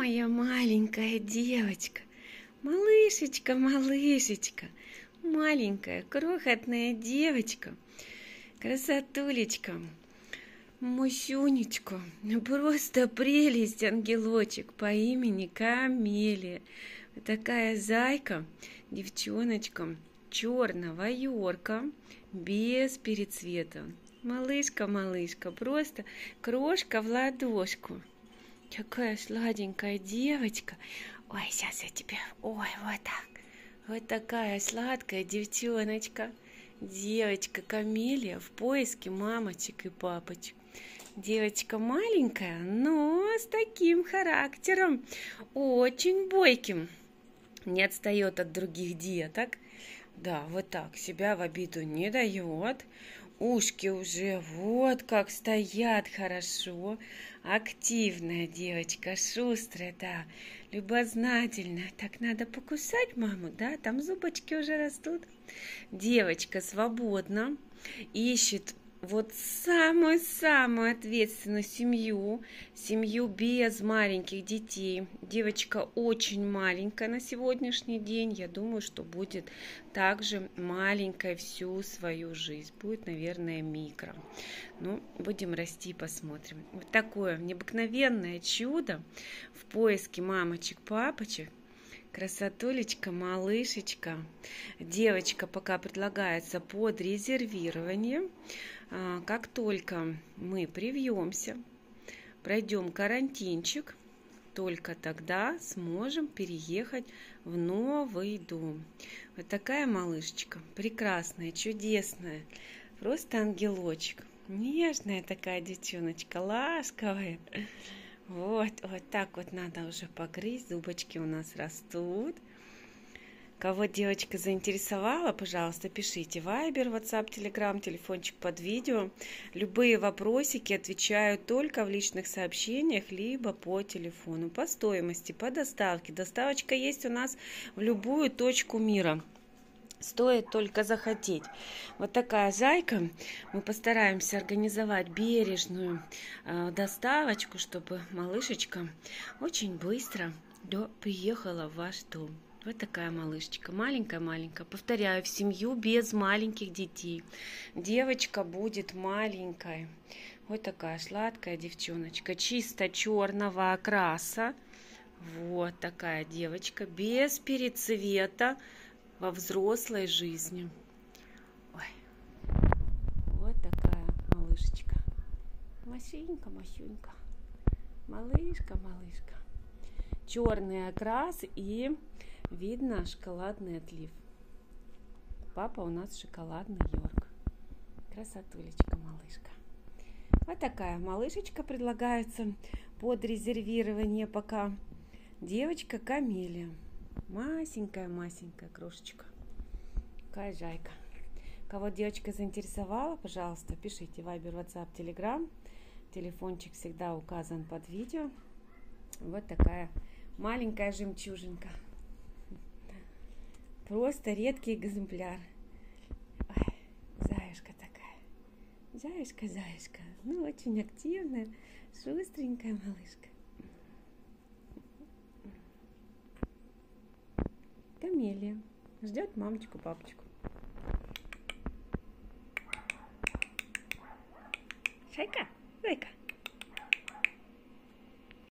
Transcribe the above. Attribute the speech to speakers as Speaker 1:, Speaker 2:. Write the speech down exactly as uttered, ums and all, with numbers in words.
Speaker 1: моя маленькая девочка, малышечка, малышечка, маленькая крохотная девочка, красотулечка, мусюнечка, просто прелесть, ангелочек по имени Камелия. Такая зайка, девчоночка, черного Йорка, без перецвета. Малышка, малышка, просто крошка в ладошку. Какая сладенькая девочка. Ой, сейчас я тебе... Ой, вот так. Вот такая сладкая девчоночка. Девочка Камелия в поиске мамочек и папочек. Девочка маленькая, но с таким характером. Очень бойким. Не отстает от других деток. Да, вот так. Себя в обиду не дает. Ушки уже вот как стоят хорошо. Активная девочка, шустрая, да, любознательная. Так надо покусать маму, да, там зубочки уже растут. Девочка свободна, ищет вот самую-самую ответственную семью, семью без маленьких детей. Девочка очень маленькая на сегодняшний день. Я думаю, что будет также маленькая всю свою жизнь. Будет, наверное, микро. Ну, будем расти, посмотрим. Вот такое необыкновенное чудо в поиске мамочек-папочек. Красотулечка, малышечка. Девочка пока предлагается под резервирование. Как только мы привьемся, пройдем карантинчик, только тогда сможем переехать в новый дом. Вот такая малышечка, прекрасная, чудесная, просто ангелочек. Нежная такая девчоночка, ласковая. Вот, вот так вот надо уже погрызть, зубочки у нас растут. Кого девочка заинтересовала, пожалуйста, пишите. Вайбер, ватсап, телеграм, телефончик под видео. Любые вопросики отвечаю только в личных сообщениях, либо по телефону. По стоимости, по доставке. Доставочка есть у нас в любую точку мира. Стоит только захотеть. Вот такая зайка. Мы постараемся организовать бережную э, доставочку, чтобы малышечка очень быстро да, приехала в ваш дом. Вот такая малышечка, маленькая-маленькая. Повторяю, в семью без маленьких детей. Девочка будет маленькой. Вот такая сладкая девчоночка, чисто черного окраса. Вот такая девочка, без перецвета во взрослой жизни. Ой, вот такая малышечка. Масюнька, масюнька. Малышка, малышка. Черный окрас и... Видно шоколадный отлив. Папа у нас шоколадный Йорк. Красотулечка, малышка. Вот такая малышечка предлагается под резервирование пока. Девочка Камелия. Масенькая-масенькая крошечка. Какая жайка. Кого девочка заинтересовала, пожалуйста, пишите. Вайбер, ватсап, телеграм. Телефончик всегда указан под видео. Вот такая маленькая жемчужинка. Просто редкий экземпляр. Ой, заюшка такая. Заюшка, заюшка. Ну, очень активная, шустренькая малышка. Камелия. Ждет мамочку, папочку. Шайка, зайка.